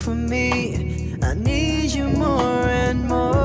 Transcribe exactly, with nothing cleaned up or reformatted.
for me. I need you more and more.